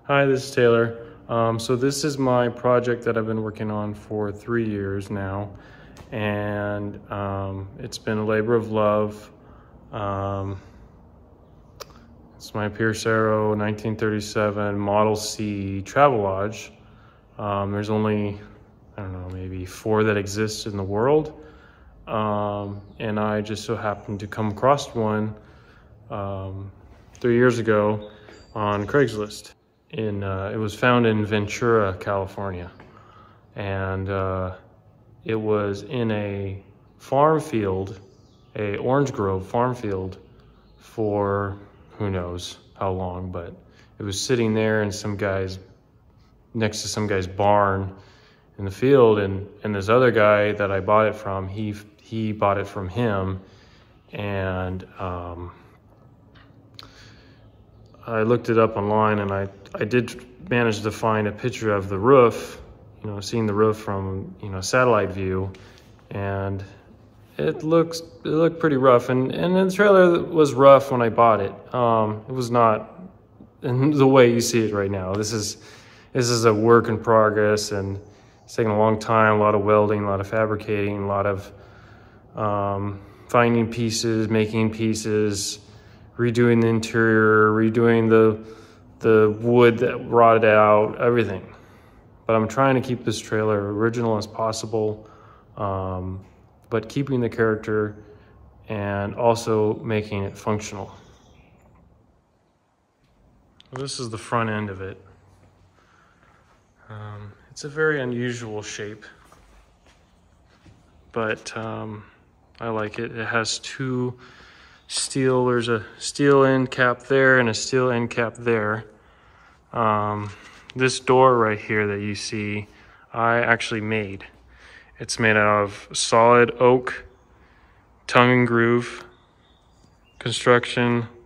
Hi, this is Taylor. So this is my project that I've been working on for 3 years now, and it's been a labor of love. It's my Pierce Arrow 1937 Model C Travelodge. There's only, I don't know, maybe 4 that exist in the world, and I just so happened to come across one 3 years ago on Craigslist. It was found in Ventura, California, and it was in a farm field, a orange grove farm field, for who knows how long, but it was sitting there in next to some guy's barn in the field, and this other guy that I bought it from, he bought it from him, and I looked it up online, and I did manage to find a picture of the roof, seeing the roof from, satellite view, and it looked pretty rough, and the trailer was rough when I bought it. It was not in the way you see it right now. This is a work in progress, and it's taken a long time, a lot of welding, a lot of fabricating, a lot of finding pieces, making pieces, redoing the interior, redoing the wood that rotted out, everything. But I'm trying to keep this trailer original as possible, but keeping the character and also making it functional. Well, this is the front end of it. It's a very unusual shape, but I like it. It has two there's a steel end cap there and a steel end cap there. This door right here that you see, I actually made. It's made out of solid oak, tongue and groove construction.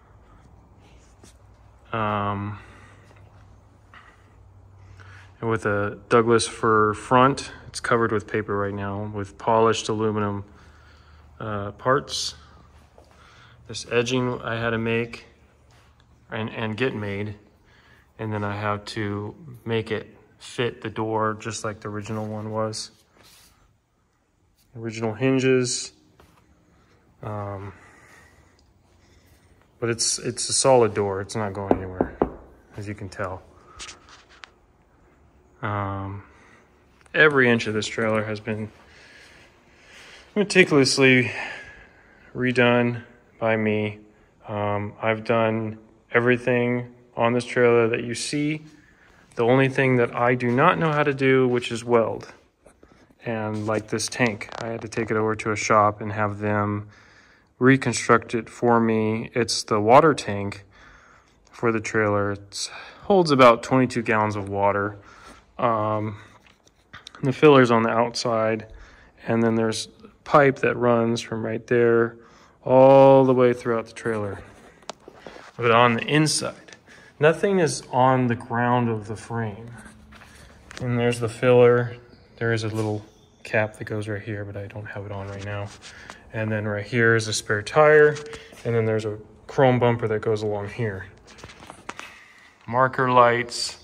And with a Douglas fir front. It's covered with paper right now with polished aluminum parts. This edging I had to make and get made, and then I have to make it fit the door just like the original one was. Original hinges, but it's a solid door. It's not going anywhere, as you can tell. Every inch of this trailer has been meticulously redone by me. I've done everything on this trailer that you see. The only thing that I do not know how to do, which is weld. And like this tank, I had to take it over to a shop and have them reconstruct it for me. It's the water tank for the trailer. It holds about 22 gallons of water. The filler's on the outside, and then there's a pipe that runs from right there all the way throughout the trailer. But on the inside, nothing is on the ground of the frame. And there's the filler. There is a little cap that goes right here, but I don't have it on right now. And then right here is a spare tire, and then there's a chrome bumper that goes along here. Marker lights.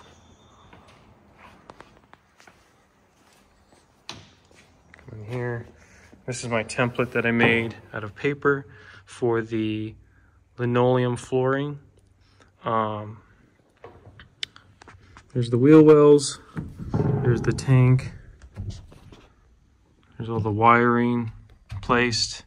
Come in here. This is my template that I made out of paper for the linoleum flooring. There's the wheel wells. There's the tank. There's all the wiring placed.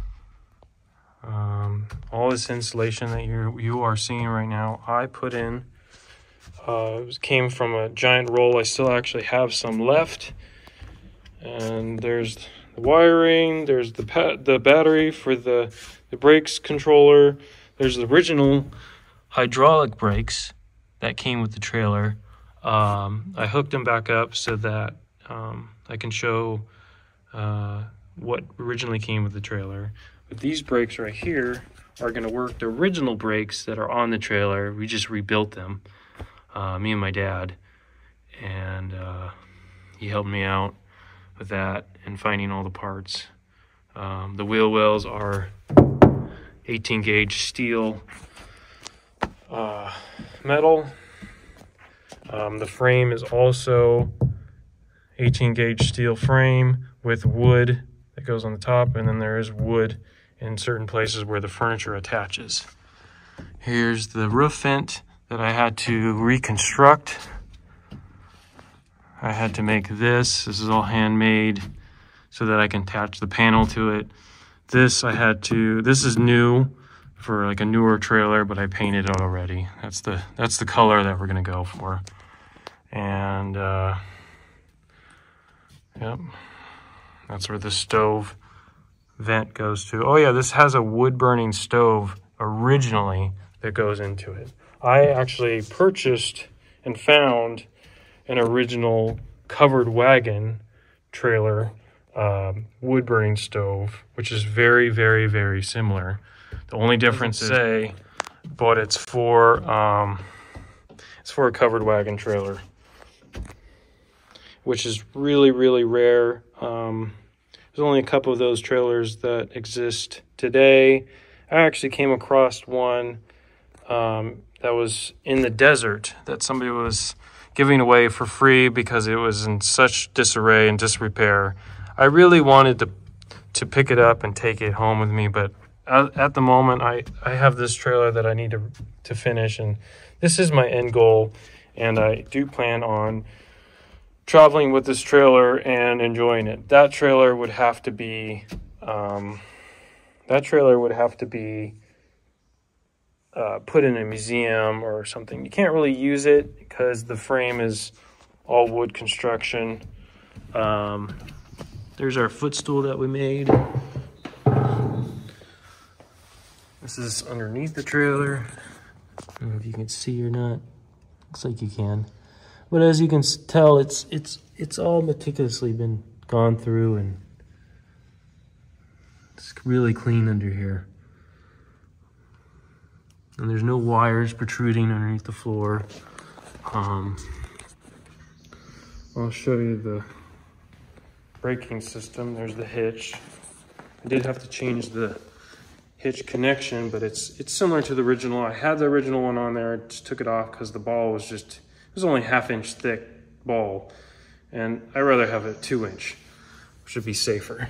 All this insulation that you are seeing right now, I put in. It came from a giant roll. I still actually have some left. And there's the wiring. There's the battery for the brakes controller. There's the original hydraulic brakes that came with the trailer. I hooked them back up so that I can show what originally came with the trailer. But these brakes right here are going to work the original brakes that are on the trailer. We just rebuilt them, me and my dad, and he helped me out with that and finding all the parts. The wheel wells are 18 gauge steel metal The frame is also 18 gauge steel frame with wood that goes on the top, and then there is wood in certain places where the furniture attaches. Here's the roof vent that I had to reconstruct. I had to make this. This is all handmade so that I can attach the panel to it. This is new for like a newer trailer, but I painted it already. That's the color that we're gonna go for. And yep, that's where the stove vent goes to. Oh yeah, this has a wood burning stove originally that goes into it. I actually purchased and found an original covered wagon trailer wood burning stove, which is very, very, very similar. The only difference is, but it's for a covered wagon trailer, which is really, really rare. There's only a couple of those trailers that exist today. I actually came across one that was in the desert that somebody was giving away for free because it was in such disarray and disrepair. I really wanted to pick it up and take it home with me, but at the moment I have this trailer that I need to finish, and this is my end goal, and I do plan on traveling with this trailer and enjoying it. That trailer would have to be put in a museum or something. You can't really use it because the frame is all wood construction. There's our footstool that we made. This is underneath the trailer. I don't know if you can see or not. Looks like you can. But as you can tell, it's all meticulously been gone through, and it's really clean under here. And there's no wires protruding underneath the floor. I'll show you the braking system. There's the hitch. I did have to change the hitch connection, but it's similar to the original. I had the original one on there. I just took it off because the ball was it was only 1/2 inch thick ball, and I'd rather have a 2-inch, which would be safer.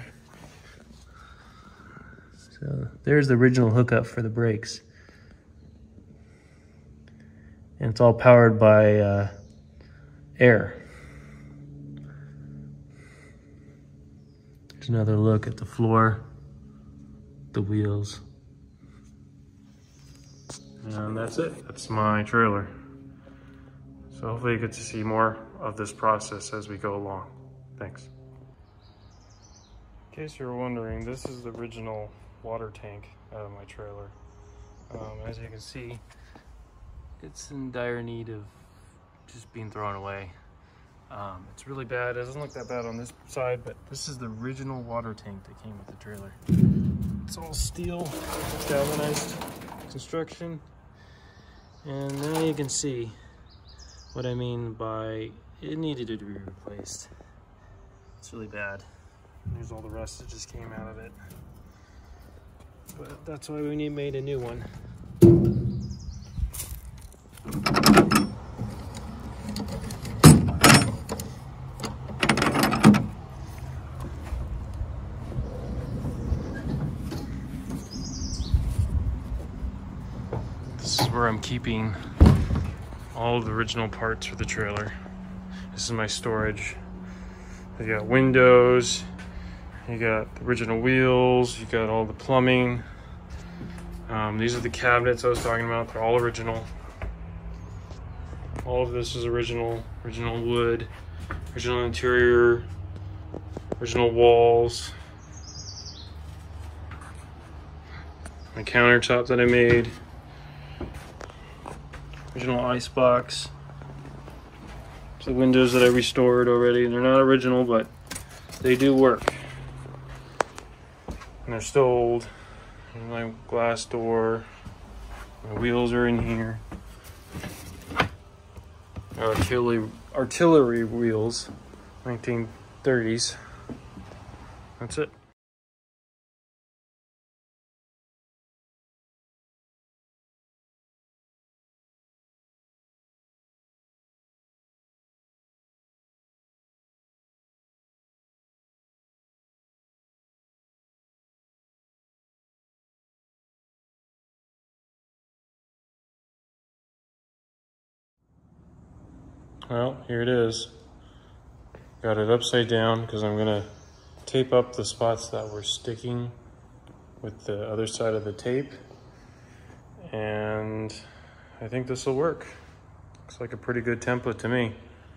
So there's the original hookup for the brakes. And it's all powered by air. There's another look at the floor, the wheels. And that's it. That's my trailer. So hopefully you get to see more of this process as we go along. Thanks. In case you were wondering, this is the original water tank out of my trailer. As you can see, it's in dire need of just being thrown away. It's really bad. It doesn't look that bad on this side, but this is the original water tank that came with the trailer. It's all steel, galvanized construction. And now you can see what I mean by it needed to be replaced. It's really bad. And there's all the rust that just came out of it. But that's why we made a new one. This is where I'm keeping all of the original parts for the trailer. This is my storage. You got windows, you got the original wheels, you got all the plumbing. These are the cabinets I was talking about. They're all original. All of this is original wood, original interior, original walls. My countertop that I made. Original ice box. It's the windows that I restored already. They're not original, but they do work. And they're still old. And my glass door. My wheels are in here. Artillery wheels, 1930s. That's it. well, here it is. Got it upside down because I'm gonna tape up the spots that were sticking with the other side of the tape. And I think this will work. Looks like a pretty good template to me.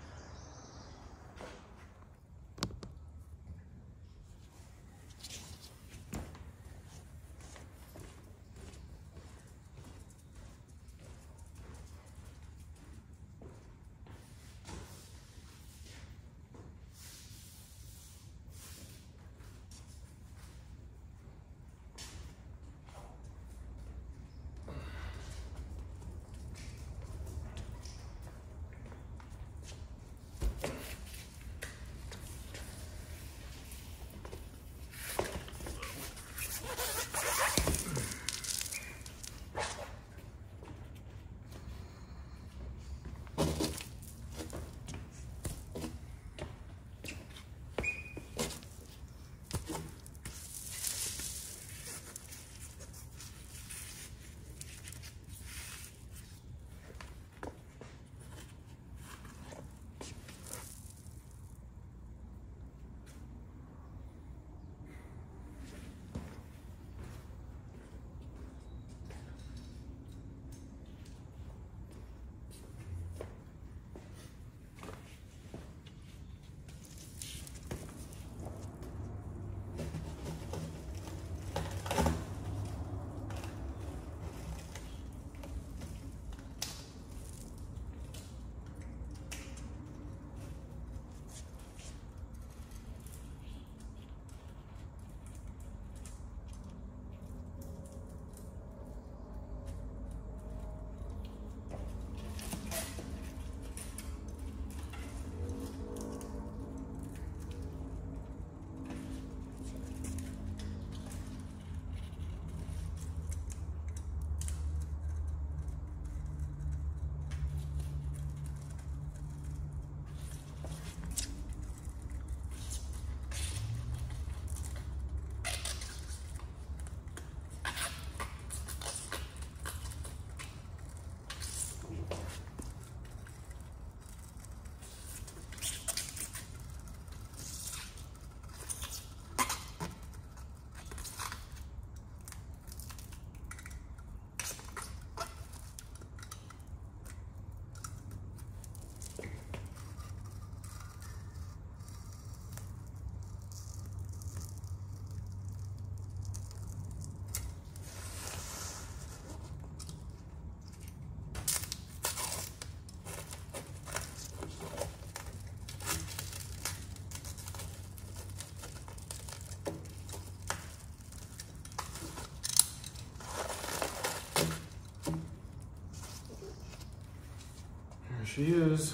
She is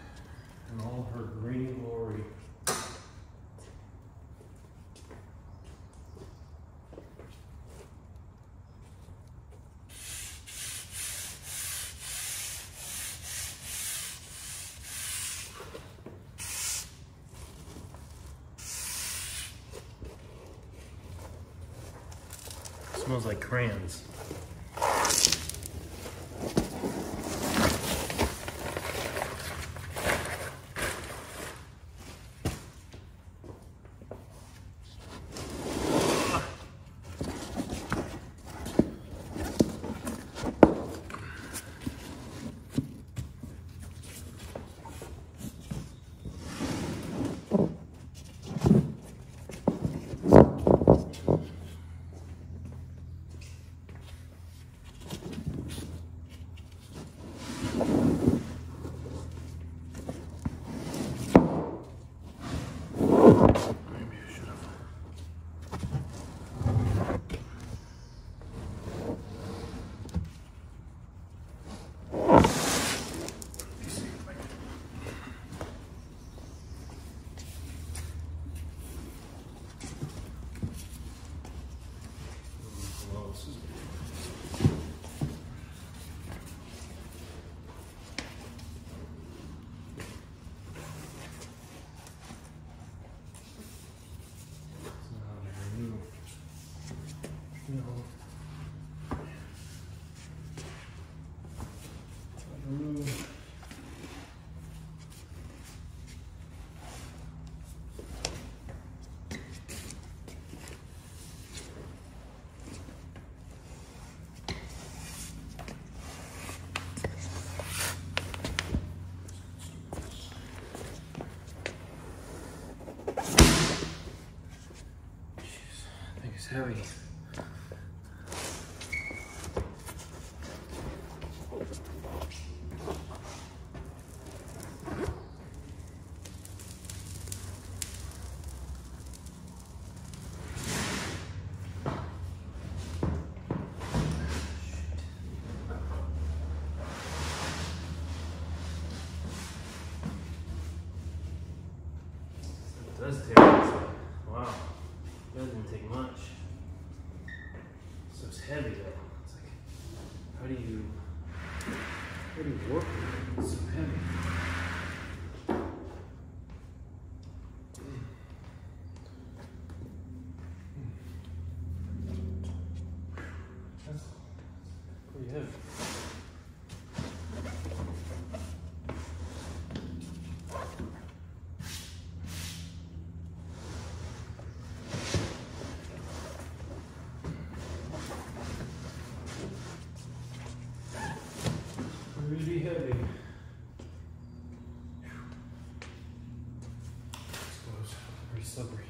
in all her green glory. Smells like crayons. heavy. It does tear. Wow. That didn't take much. So it's heavy though. It's like, how do you work with it? It's so heavy. That's pretty heavy. Really heavy. Exposed. Very slippery.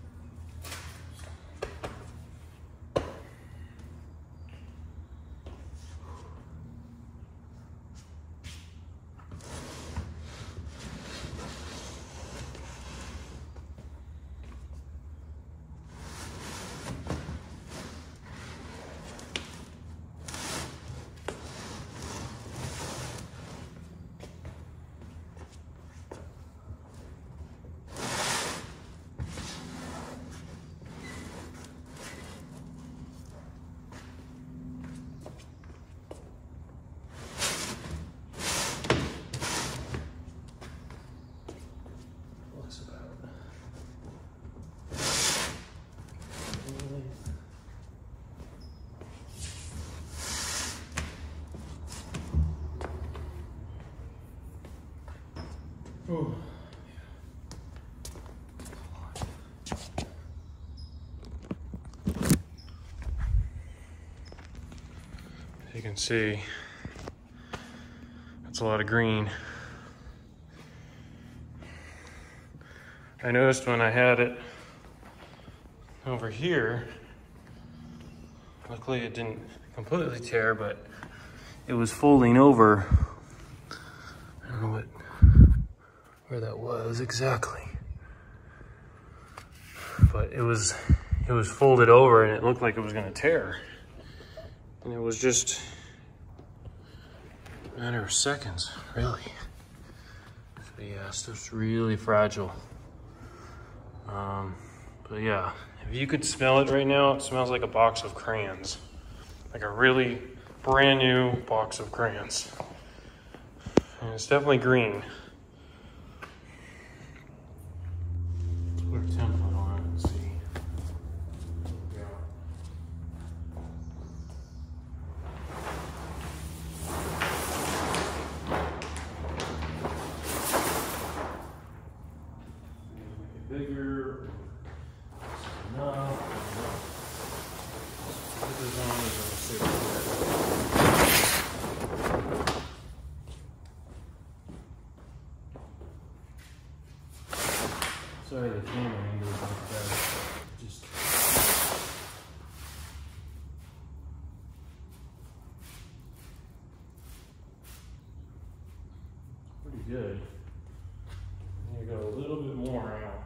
Oh. As you can see, that's a lot of green. I noticed when I had it over here, luckily it didn't completely tear, but it was folding over. I don't know where that was exactly, but it was folded over and it looked like it was going to tear, and it was just a matter of seconds, really. So yeah, stuff's really fragile. But yeah, if you could smell it right now, it smells like a box of crayons, like a really brand new box of crayons, and it's definitely green. Put a template on it and see. Yeah. Make it bigger. Enough. Put this on and we'll see what sorry, the camera angle is like that. Just pretty good. You go a little bit more out.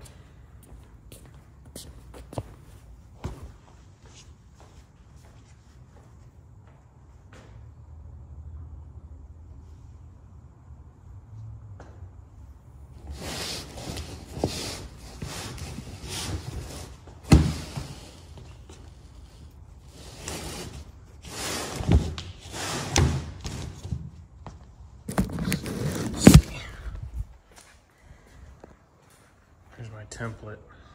Here's my template.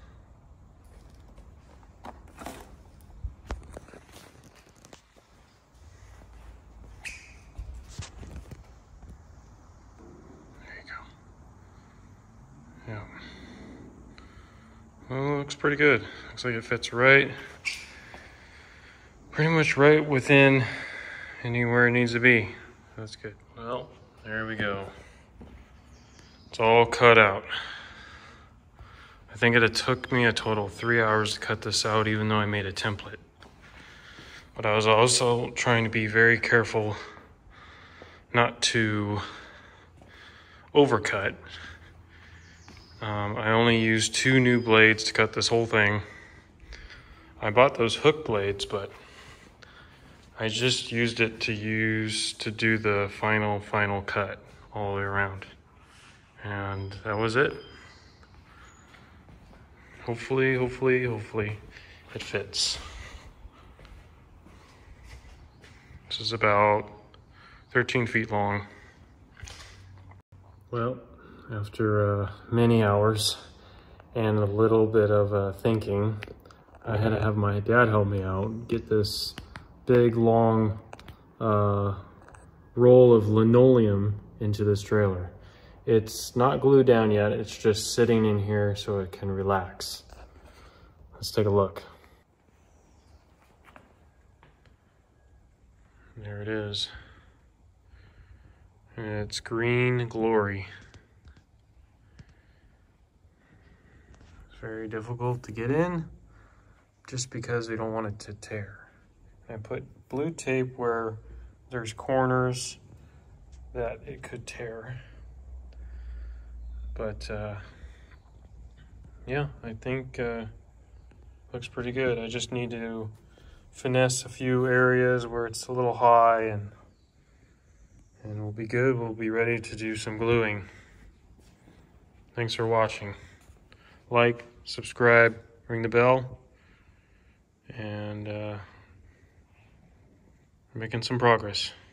There you go. Yeah. Well, it looks pretty good. Looks like it fits right. Pretty much right within anywhere it needs to be. That's good. Well, there we go. It's all cut out. I I think it took me a total of 3 hours to cut this out, even though I made a template. But I was also trying to be very careful not to overcut. I only used 2 new blades to cut this whole thing. I bought those hook blades, but I just used it to do the final cut all the way around. And that was it. Hopefully it fits. This is about 13 feet long. Well, after many hours and a little bit of thinking, I had to have my dad help me out, get this big long roll of linoleum into this trailer. It's not glued down yet, it's just sitting in here so it can relax. Let's take a look. There it is. It's green glory. It's very difficult to get in just because we don't want it to tear. I put blue tape where there's corners that it could tear. But yeah, I think looks pretty good. I just need to finesse a few areas where it's a little high, and we'll be good. We'll be ready to do some gluing. Thanks for watching. Like, subscribe, ring the bell, and making some progress.